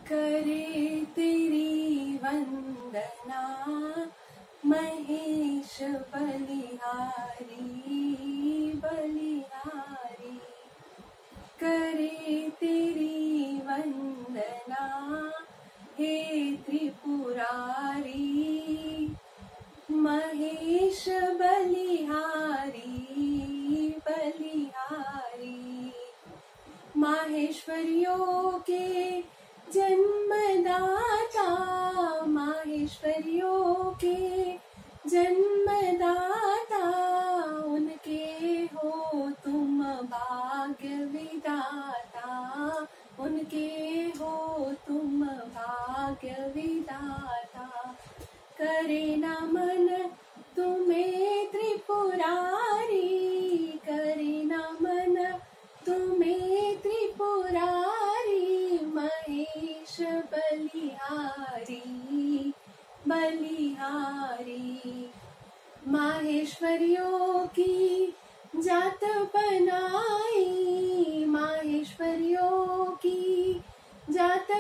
करे तेरी वंदना महेश बलिहारी बलिहारी। करे तेरी वंदना हे त्रिपुरारी महेश बलिहारी बलिहारी। माहेश्वरियों के जन्मदाता माहेश्वरियों के जन्मदाता उनके हो तुम भाग्य विधाता उनके हो तुम भाग्य विधाता। करे न मन तुम्हें त्रिपुरारी करे न मन तुम्हें त्रिपुरारी महेश बलिहारी बलिहारी। माहेश्वरियों की जात बनाई माहेश्वरियों की जात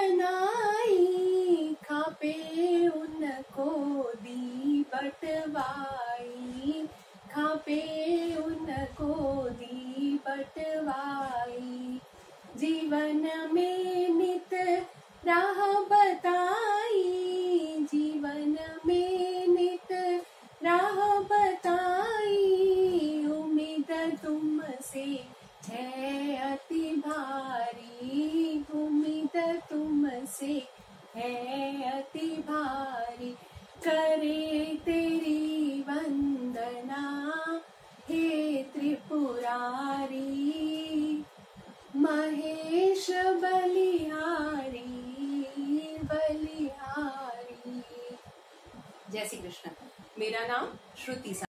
बनाई खापे उनको दी बटवाई खापे उनको दी बटवाई। जीवन में नित राह बताई जीवन में नित राह बताई। उम्मीद तुमसे है अति भारी उम्मीद तुमसे है अति भारी। करे तेरी वंदना हे त्रिपुरारी महेश बलिहारी बलिहारी। जय श्री कृष्ण। मेरा नाम श्रुति।